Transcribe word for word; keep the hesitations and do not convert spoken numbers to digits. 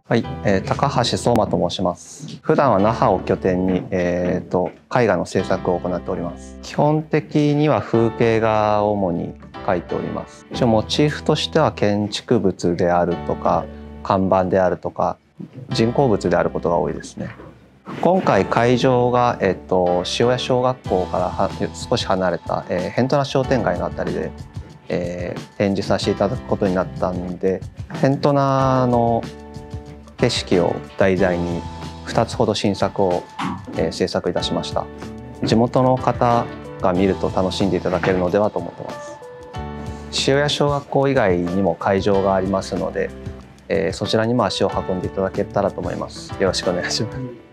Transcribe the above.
はい、えー、高橋相馬と申します。普段は那覇を拠点に、えー、と絵画の制作を行っております。基本的には風景画を主に描いております。一応モチーフとしては建築物であるとか看板であるとか人工物であることが多いですね。今回会場が、えー、と塩谷小学校からは少し離れた、えー、辺土名商店街のあたりで、えー、展示させていただくことになったんで、辺土名の景色を題材にふたつほど新作を、えー、制作いたしました。地元の方が見ると楽しんでいただけるのではと思ってます。塩谷小学校以外にも会場がありますので、えー、そちらにも足を運んでいただけたらと思います。よろしくお願いします。